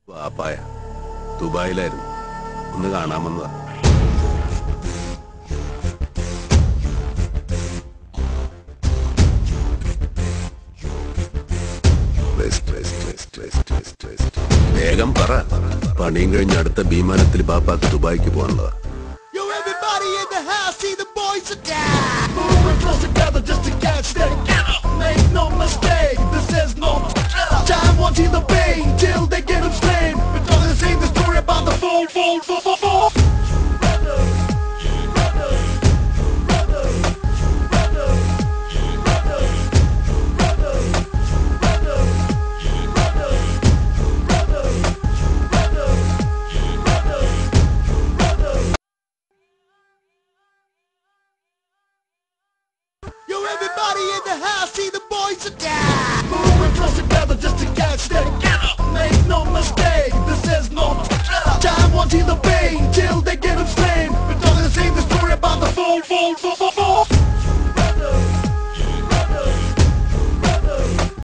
വാപ്പായ ദുബായിലായിരുന്നു. ഒന്ന് കാണാമെന്നതാ. വേഗം പറ. പണിയും കഴിഞ്ഞ് അടുത്ത വിമാനത്തിൽ പാപ്പാക്ക് ദുബായിക്ക് പോകാനുള്ളതാ. Everybody in the house, see the boys are down. Moving close together just to catch together. Make no mistake, this is no time watching the pain till they get